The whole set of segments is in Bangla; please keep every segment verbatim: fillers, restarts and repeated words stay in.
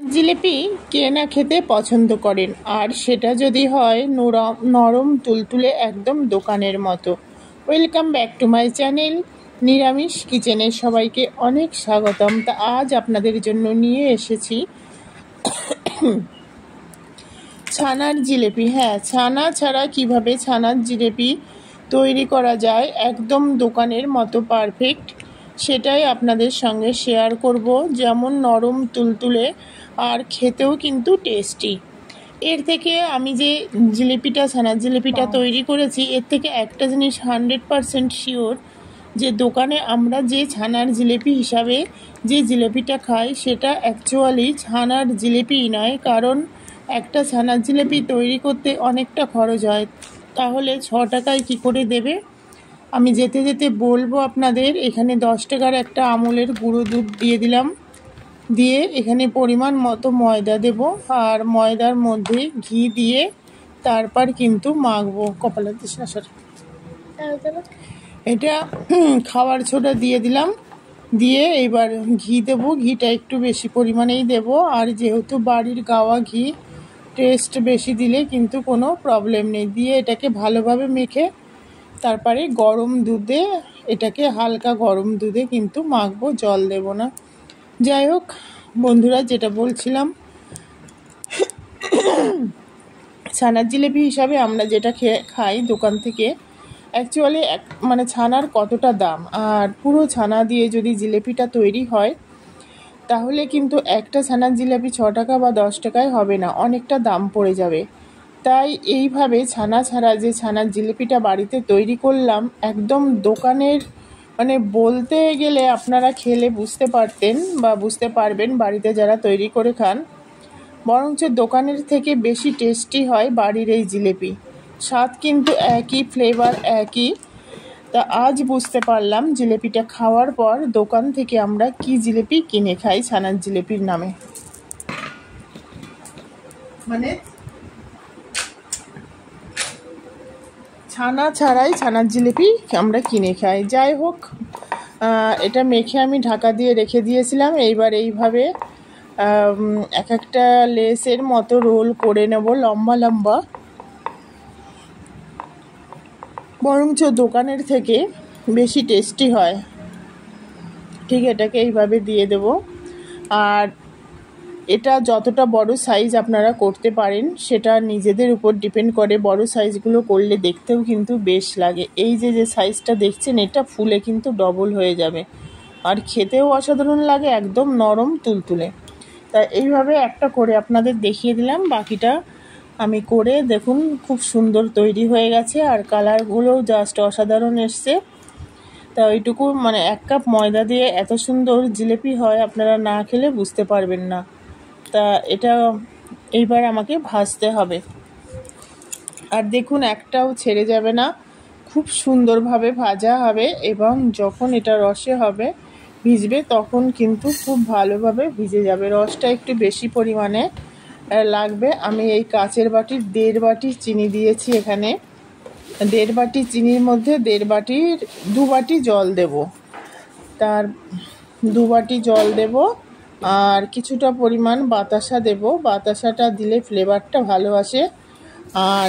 জিলিপি কে না খেতে পছন্দ করেন, আর সেটা যদি হয় নরম নরম তুলতুলে একদম দোকানের মতো। Welcome back to my channel নিরামিষ কিচেনে সবাইকে অনেক স্বাগতম। তা আজ আপনাদের জন্য নিয়ে এসেছি ছানার জিলিপি। হ্যাঁ, ছানা ছাড়া কিভাবে ছানার জিলিপি তৈরি করা যায় একদম দোকানের মতো পারফেক্ট, সেটাই আপনাদের সঙ্গে শেয়ার করব। যেমন নরম তুলতুলে আর খেতেও কিন্তু টেস্টি। এর থেকে আমি যে জিলিপিটা ছানার জিলিপিটা তৈরি করেছি, এর থেকে একটা জিনিস হান্ড্রেড পারসেন্ট শিওর, যে দোকানে আমরা যে ছানার জিলিপি হিসাবে যে জিলিপিটা খাই সেটা অ্যাকচুয়ালি ছানার জিলিপিই নয়। কারণ একটা ছানার জিলিপি তৈরি করতে অনেকটা খরচ হয়, তাহলে ছ টাকায় কি করে দেবে? আমি যেতে যেতে বলবো আপনাদের। এখানে দশ টাকার একটা আমুলের গুঁড়ো দুধ দিয়ে দিলাম, দিয়ে এখানে পরিমাণ মতো ময়দা দেব, আর ময়দার মধ্যে ঘি দিয়ে তারপর কিন্তু মাখবো। কপালের দিস না, সরি। এটা খাবার ছোটা দিয়ে দিলাম, দিয়ে এবার ঘি দেব। ঘিটা একটু বেশি পরিমাণেই দেব, আর যেহেতু বাড়ির গাওয়া ঘি, টেস্ট বেশি দিলে কিন্তু কোনো প্রবলেম নেই। দিয়ে এটাকে ভালোভাবে মেখে তারপরে গরম দুধে, এটাকে হালকা গরম দুধে কিন্তু মাখবো, জল দেব না। যাই হোক বন্ধুরা, যেটা বলছিলাম, ছানার জিলিপি হিসাবে আমরা যেটা খেয়ে খাই দোকান থেকে, অ্যাকচুয়ালি এক মানে ছানার কতটা দাম, আর পুরো ছানা দিয়ে যদি জিলিপিটা তৈরি হয় তাহলে কিন্তু একটা ছানার জিলিপি ছ টাকা বা দশ টাকায় হবে না, অনেকটা দাম পড়ে যাবে। তাই এইভাবে ছানা ছাড়া যে ছানার জিলিপিটা বাড়িতে তৈরি করলাম, একদম দোকানের মানে বলতে গেলে আপনারা খেলে বুঝতে পারতেন বা বুঝতে পারবেন বাড়িতে যারা তৈরি করে খান, বরঞ্চ দোকানের থেকে বেশি টেস্টি হয় বাড়ির এই জিলিপি। স্বাদ কিন্তু একই, ফ্লেভার একই। তা আজ বুঝতে পারলাম জিলিপিটা খাওয়ার পর দোকান থেকে আমরা কি জিলিপি কিনে খাই ছানার জিলিপির নামে, মানে ছানা ছাড়াই ছানার জিলিপি আমরা কিনে খাই। যাই হোক, এটা মেখে আমি ঢাকা দিয়ে রেখে দিয়েছিলাম। এইবার এইভাবে এক একটা লেসের মতো রোল করে নেব, লম্বা লম্বা, বরঞ্চ দোকানের থেকে বেশি টেস্টি হয়। ঠিক এটাকে এইভাবে দিয়ে দেব। আর এটা যতটা বড় সাইজ আপনারা করতে পারেন সেটা নিজেদের উপর ডিপেন্ড করে। বড় সাইজগুলো করলে দেখতেও কিন্তু বেশ লাগে। এই যে যে সাইজটা দেখছেন, এটা ফুলে কিন্তু ডবল হয়ে যাবে, আর খেতেও অসাধারণ লাগে, একদম নরম তুলতুলে। তা এইভাবে একটা করে আপনাদের দেখিয়ে দিলাম। বাকিটা আমি করে দেখুন, খুব সুন্দর তৈরি হয়ে গেছে, আর কালারগুলোও জাস্ট অসাধারণ এসছে। তা ওইটুকু মানে এক কাপ ময়দা দিয়ে এত সুন্দর জিলিপি হয়, আপনারা না খেলে বুঝতে পারবেন না। তা এটা এইবার আমাকে ভাজতে হবে, আর দেখুন একটাও ছেড়ে যাবে না, খুব সুন্দরভাবে ভাজা হবে। এবং যখন এটা রসে হবে ভিজবে, তখন কিন্তু খুব ভালোভাবে ভিজে যাবে। রসটা একটু বেশি পরিমাণে লাগবে। আমি এই কাচের বাটির দেড় বাটি চিনি দিয়েছি এখানে। দেড় বাটি চিনির মধ্যে দেড় বাটির দু বাটি জল দেব, তার দু বাটি জল দেব, আর কিছুটা পরিমাণ বাতাসা দেব। বাতাসাটা দিলে ফ্লেভারটা ভালো আসে, আর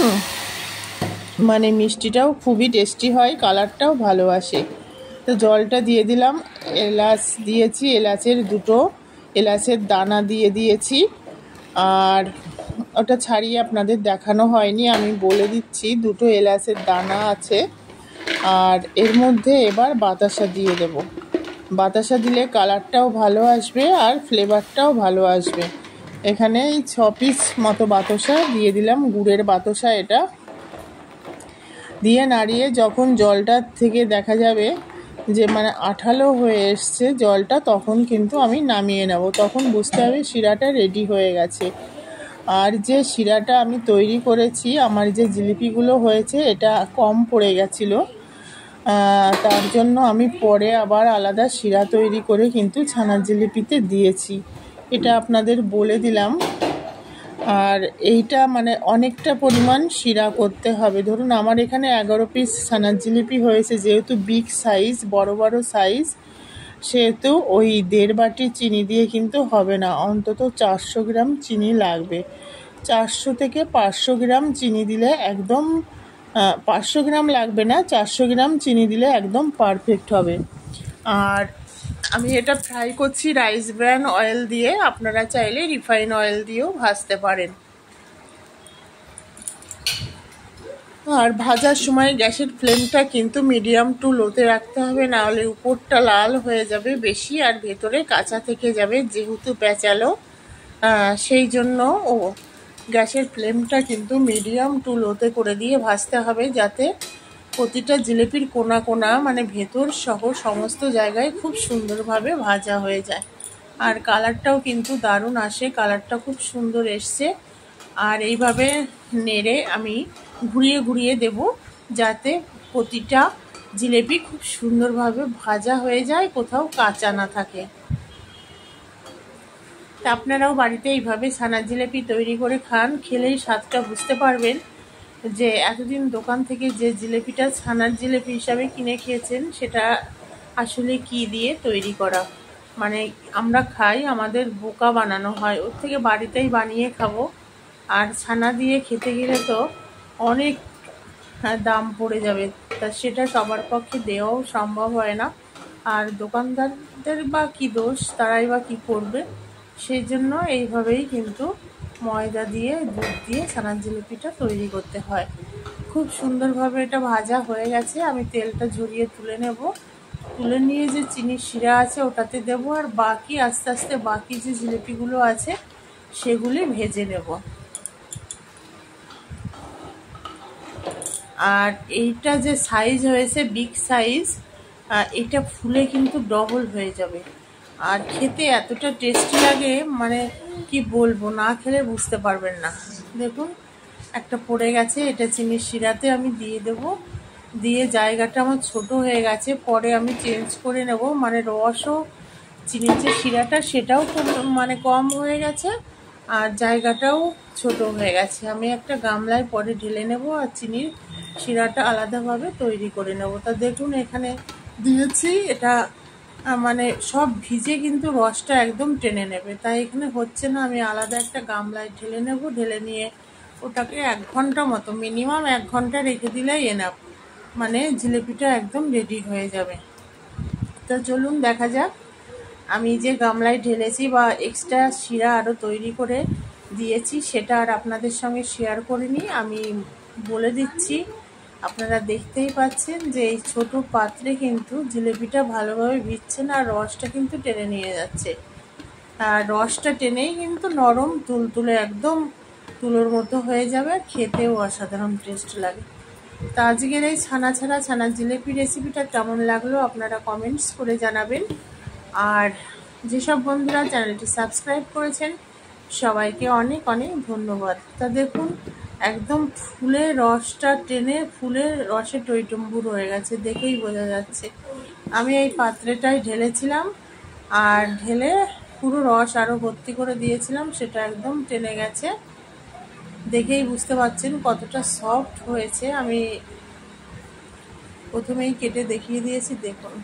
মানে মিষ্টিটাও খুবই টেস্টি হয়, কালারটাও ভালো আসে। তো জলটা দিয়ে দিলাম, এলাচ দিয়েছি, এলাচের দুটো এলাচের দানা দিয়ে দিয়েছি। আর ওটা ছাড়িয়ে আপনাদের দেখানো হয়নি, আমি বলে দিচ্ছি, দুটো এলাচের দানা আছে। আর এর মধ্যে এবার বাতাসা দিয়ে দেব। বাতাসা দিলে কালারটাও ভালো আসবে আর ফ্লেভারটাও ভালো আসবে। এখানে এই ছ পিস মতো বাতাসা দিয়ে দিলাম, গুড়ের বাতাসা। এটা দিয়ে নাড়িয়ে যখন জলটা থেকে দেখা যাবে যে মানে আঠালো হয়ে এসছে জলটা, তখন কিন্তু আমি নামিয়ে নেব। তখন বুঝতে হবে শিরাটা রেডি হয়ে গেছে। আর যে শিরাটা আমি তৈরি করেছি, আমার যে জিলিপিগুলো হয়েছে, এটা কম পড়ে গেছিলো, তার জন্য আমি পরে আবার আলাদা শিরা তৈরি করে কিন্তু ছানার জিলিপিতে দিয়েছি। এটা আপনাদের বলে দিলাম। আর এইটা মানে অনেকটা পরিমাণ শিরা করতে হবে। ধরুন আমার এখানে এগারো পিস ছানার জিলিপি হয়েছে, যেহেতু বিগ সাইজ, বড় বড় সাইজ, সেহেতু ওই দেড় বাটি চিনি দিয়ে কিন্তু হবে না, অন্তত চারশো গ্রাম চিনি লাগবে। চারশো থেকে পাঁচশো গ্রাম চিনি দিলে একদম, পাঁচশো গ্রাম লাগবে না, চারশো গ্রাম চিনি দিলে একদম পারফেক্ট হবে। আর আমি এটা ফ্রাই করছি রাইস ব্র্যান অয়েল দিয়ে, আপনারা চাইলে রিফাইন অয়েল দিয়েও ভাজতে পারেন। আর ভাজার সময় গ্যাসের ফ্লেমটা কিন্তু মিডিয়াম টু লোতে রাখতে হবে, না হলে উপরটা লাল হয়ে যাবে বেশি আর ভেতরে কাঁচা থেকে যাবে, যেহেতু পেঁচালো সেই জন্য ও গ্যাসের ফ্লেমটা কিন্তু মিডিয়াম টু লোতে করে দিয়ে ভাজতে হবে, যাতে প্রতিটা জিলিপির কোনা কোনা মানে ভেতর সহ সমস্ত জায়গায় খুব সুন্দরভাবে ভাজা হয়ে যায়। আর কালারটাও কিন্তু দারুণ আসে, কালারটা খুব সুন্দর এসছে। আর এইভাবে নেড়ে আমি ঘুরিয়ে ঘুরিয়ে দেব, যাতে প্রতিটা জিলিপি খুব সুন্দরভাবে ভাজা হয়ে যায়, কোথাও কাঁচা না থাকে। তা আপনারাও বাড়িতে এইভাবে ছানার জিলিপি তৈরি করে খান, খেলেই স্বাদটা বুঝতে পারবেন যে এতদিন দোকান থেকে যে জিলিপিটা ছানার জিলিপি হিসাবে কিনে খেয়েছেন সেটা আসলে কি দিয়ে তৈরি করা। মানে আমরা খাই, আমাদের বোকা বানানো হয়, ওর থেকে বাড়িতেই বানিয়ে খাবো। আর ছানা দিয়ে খেতে গেলে তো অনেক দাম পড়ে যাবে, তা সেটা সবার পক্ষে দেওয়াও সম্ভব হয় না। আর দোকানদারদের বা কী দোষ, তারাই বা কী করবে। সেই জন্য এইভাবেই কিন্তু ময়দা দিয়ে দুধ দিয়ে ছানার জিলিপিটা তৈরি করতে হয়। খুব সুন্দরভাবে এটা ভাজা হয়ে গেছে, আমি তেলটা ঝরিয়ে তুলে নেব। তুলে নিয়ে যে চিনির শিরা আছে ওটাতে দেবো, আর বাকি আস্তে আস্তে বাকি যে জিলিপিগুলো আছে সেগুলি ভেজে নেব। আর এইটা যে সাইজ হয়েছে বিগ সাইজ, এটা ফুলে কিন্তু ডবল হয়ে যাবে। আর খেতে এতটা টেস্টি লাগে, মানে কি বলবো, না খেলে বুঝতে পারবেন না। দেখুন একটা পড়ে গেছে, এটা চিনির শিরাতে আমি দিয়ে দেব। দিয়ে জায়গাটা আমার ছোট হয়ে গেছে, পরে আমি চেঞ্জ করে নেব। মানে রসও চিনির যে শিরাটা সেটাও খুব মানে কম হয়ে গেছে, আর জায়গাটাও ছোট হয়ে গেছে। আমি একটা গামলায় পরে ঢেলে নেব আর চিনির শিরাটা আলাদাভাবে তৈরি করে নেব। তা দেখুন এখানে দিয়েছি, এটা মানে সব ভিজে কিন্তু রসটা একদম টেনে নেবে, তাই এখানে হচ্ছে না। আমি আলাদা একটা গামলায় ঢেলে নেব, ঢেলে নিয়ে ওটাকে এক ঘন্টা মতো, মিনিমাম এক ঘন্টা রেখে দিলেই এনাফ, মানে জিলিপিটা একদম রেডি হয়ে যাবে। তো চলুন দেখা যাক। আমি যে গামলায় ঢেলেছি বা এক্সট্রা শিরা আরও তৈরি করে দিয়েছি সেটা আর আপনাদের সঙ্গে শেয়ার করিনি, আমি বলে দিচ্ছি। আপনারা দেখতেই পাচ্ছেন যে এই ছোট পাত্রে কিন্তু জিলিপিটা ভালোভাবে ভিজছে না, আর রসটা কিন্তু টেনে নিয়ে যাচ্ছে। আর রসটা টেনেই কিন্তু নরম তুলতুলে একদম তুলোর মতো হয়ে যাবে, খেতেও অসাধারণ টেস্ট লাগে। তা আজকের এই ছানা ছাড়া ছানার জিলিপি রেসিপিটা কেমন লাগলো আপনারা কমেন্টস করে জানাবেন। আর যেসব বন্ধুরা চ্যানেলটি সাবস্ক্রাইব করেছেন সবাইকে অনেক অনেক ধন্যবাদ। তা দেখুন একদম ফুলে রসটা টেনে ফুলে রসে টইটুম্বুর হয়ে গেছে, দেখেই বোঝা যাচ্ছে। আমি এই পাত্রেটাই ঢেলেছিলাম, আর ঢেলে পুরো রস আরও ভর্তি করে দিয়েছিলাম, সেটা একদম টেনে গেছে। দেখেই বুঝতে পারছেন কতটা সফট হয়েছে। আমি প্রথমেই কেটে দেখিয়ে দিয়েছি, দেখুন।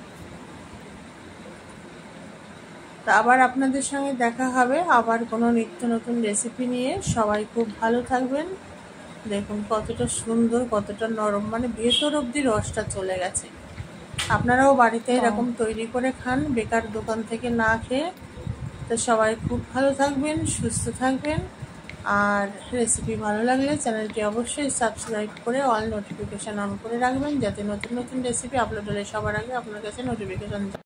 তা আবার আপনাদের সঙ্গে দেখা হবে আবার কোনো নিত্য নতুন রেসিপি নিয়ে। সবাই খুব ভালো থাকবেন। দেখুন কতটা সুন্দর, কতটা নরম, মানে ভেতর অবধি রসটা চলে গেছে। আপনারাও বাড়িতে এরকম তৈরি করে খান, বেকার দোকান থেকে না খেয়ে। তো সবাই খুব ভালো থাকবেন, সুস্থ থাকবেন। আর রেসিপি ভালো লাগলে চ্যানেলটি অবশ্যই সাবস্ক্রাইব করে অল নোটিফিকেশান অন করে রাখবেন, যাতে নতুন নতুন রেসিপি আপলোড হলে সবার আগে আপনার কাছে নোটিফিকেশান